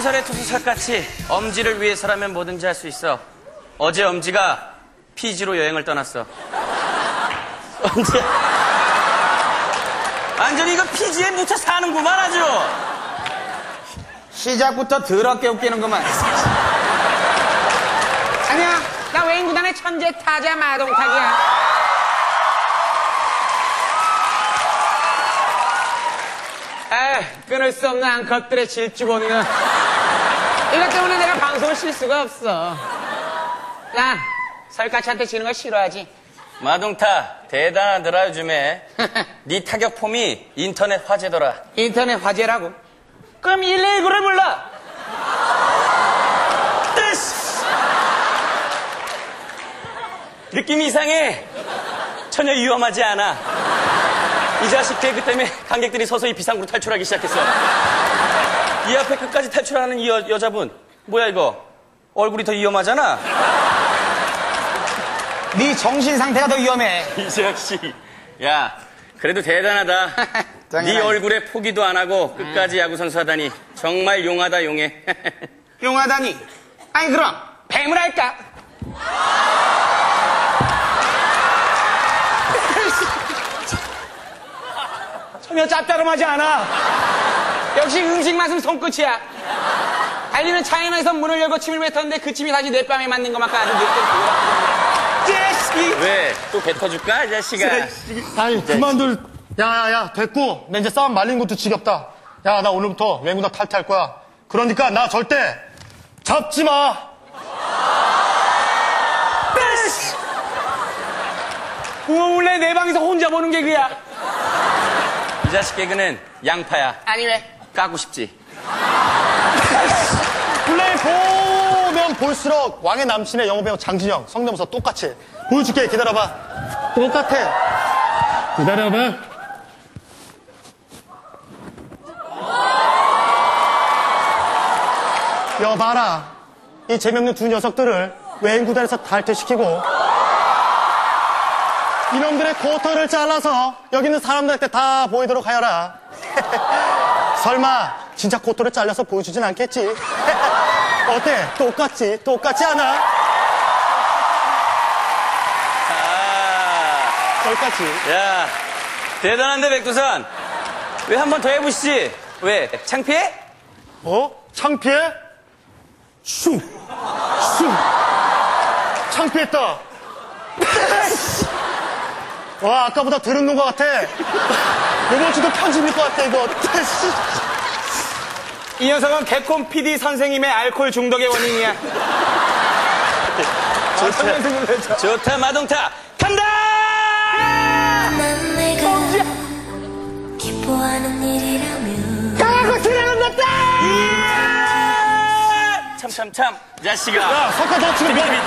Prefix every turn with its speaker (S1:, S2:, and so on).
S1: 전설의 투수살같이 엄지를 위해서라면 뭐든지 할 수 있어. 어제 엄지가 피지로 여행을 떠났어. 엄지 완전히 이거 피지에 묻혀 사는구만 아주.
S2: 시작부터 더럽게 웃기는구만.
S3: 아니야, 나 외인구단의 천재 타자 마동탁이야. 끊을 수 없는 앙컷들의 질주본능. 이것 때문에 내가 방송을 쉴 수가 없어. 난 설까치한테 지는 걸 싫어하지.
S1: 마동타 대단하더라 요즘에. 네 타격 폼이 인터넷 화제더라.
S3: 인터넷 화제라고?
S1: 그럼 119를 불러. 느낌이 이상해. 전혀 위험하지 않아. 이 자식 개그 때문에 관객들이 서서히 비상구로 탈출하기 시작했어. 이 앞에 끝까지 탈출하는 이 여자분 뭐야 이거? 얼굴이 더 위험하잖아.
S2: 네 정신 상태가 더 위험해.
S1: 이 자식. 야 그래도 대단하다. 네 얼굴에 포기도 안 하고 끝까지 야구선수 하다니 정말 용하다 용해.
S3: 용하다니. 아니 그럼 뱀을 할까? 전혀 짭짤하지 않아. 역시 음식 맛은 손끝이야. 달리는 차이나에서 문을 열고 침을 뱉었는데 그 침이 다시 내 뺨에 맞는 것만큼 아주 느껴지고.
S1: 왜? 또 뱉어줄까 이 자식아.
S4: 아니 그만둘. 야야야 됐고. 나 이제 싸움 말린 것도 지겹다. 야 나 오늘부터 외구단 탈퇴할 거야. 그러니까 나 절대 잡지 마.
S3: 원래 내 방에서 혼자 보는 게 그야.
S1: 이 자식 개그는 양파야.
S3: 아니 왜?
S1: 까고 싶지.
S4: 플레이 보면 볼수록 왕의 남친의 영어배우 장진영 성대모사 똑같이 보여줄게. 기다려봐. 똑같아. 기다려봐. 여봐라. 이 재미없는 두 녀석들을 외인구단에서 탈퇴시키고 이놈들의 코털을 잘라서 여기 있는 사람들한테 다 보이도록 하여라. 설마 진짜 코털을 잘라서 보여주진 않겠지? 어때? 똑같지 않아? 똑같지.
S1: 야 대단한데 백두산. 왜 한 번 더 해보시지. 왜? 창피해?
S4: 창피해? 슝! 창피했다. 와, 아까보다 덜 웃는 것 같아. 이번 주도 편집일 것 같아, 이거.
S3: 이 녀석은 개콘 PD 선생님의 알코올 중독의 원인이야.
S1: 좋다 마동타 간다.
S5: 난 내가 기뻐하는 일이라면
S3: 강하고 드러났다.
S1: 참참참 자식아.
S4: 야, 석가 너 지금